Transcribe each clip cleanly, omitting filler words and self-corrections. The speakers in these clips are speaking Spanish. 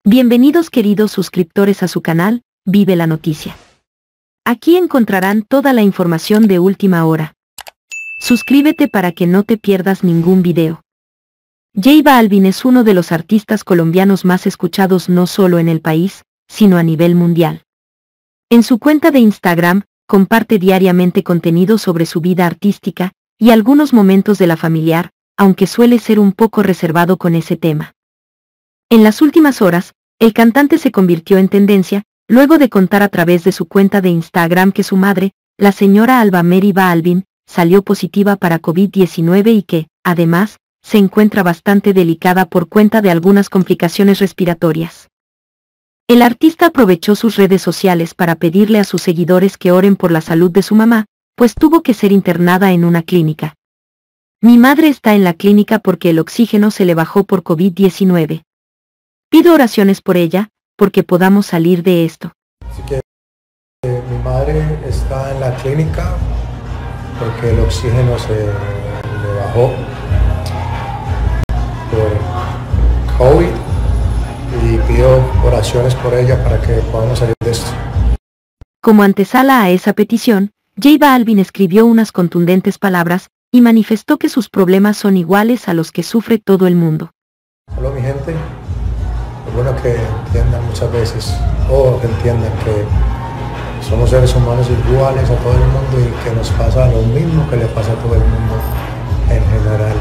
Bienvenidos queridos suscriptores a su canal, Vive la Noticia. Aquí encontrarán toda la información de última hora. Suscríbete para que no te pierdas ningún video. J Balvin es uno de los artistas colombianos más escuchados no solo en el país, sino a nivel mundial. En su cuenta de Instagram, comparte diariamente contenido sobre su vida artística y algunos momentos de la familiar, aunque suele ser un poco reservado con ese tema. En las últimas horas, el cantante se convirtió en tendencia, luego de contar a través de su cuenta de Instagram que su madre, la señora Alba Mary Balvin, salió positiva para COVID-19 y que, además, se encuentra bastante delicada por cuenta de algunas complicaciones respiratorias. El artista aprovechó sus redes sociales para pedirle a sus seguidores que oren por la salud de su mamá, pues tuvo que ser internada en una clínica. Mi madre está en la clínica porque el oxígeno se le bajó por COVID-19. Pido oraciones por ella, porque podamos salir de esto. Así que mi madre está en la clínica porque el oxígeno se le bajó por COVID y pido oraciones por ella para que podamos salir de esto. Como antesala a esa petición, J Balvin escribió unas contundentes palabras y manifestó que sus problemas son iguales a los que sufre todo el mundo. Hola mi gente. Es bueno que entiendan muchas veces, o que entiendan que somos seres humanos iguales a todo el mundo y que nos pasa lo mismo que le pasa a todo el mundo en general.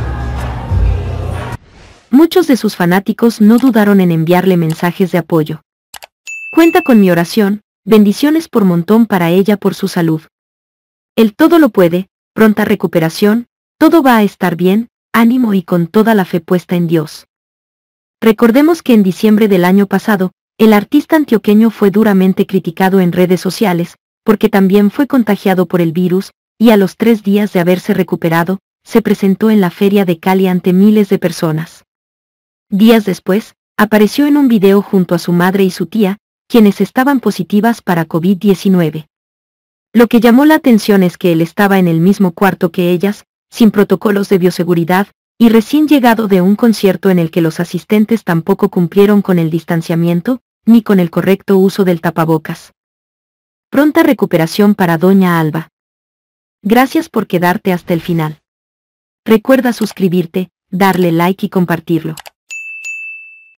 Muchos de sus fanáticos no dudaron en enviarle mensajes de apoyo. Cuenta con mi oración, bendiciones por montón para ella por su salud. Él todo lo puede, pronta recuperación, todo va a estar bien, ánimo y con toda la fe puesta en Dios. Recordemos que en diciembre del año pasado, el artista antioqueño fue duramente criticado en redes sociales, porque también fue contagiado por el virus, y a los 3 días de haberse recuperado, se presentó en la Feria de Cali ante miles de personas. Días después, apareció en un video junto a su madre y su tía, quienes estaban positivas para COVID-19. Lo que llamó la atención es que él estaba en el mismo cuarto que ellas, sin protocolos de bioseguridad, y recién llegado de un concierto en el que los asistentes tampoco cumplieron con el distanciamiento, ni con el correcto uso del tapabocas. Pronta recuperación para Doña Alba. Gracias por quedarte hasta el final. Recuerda suscribirte, darle like y compartirlo.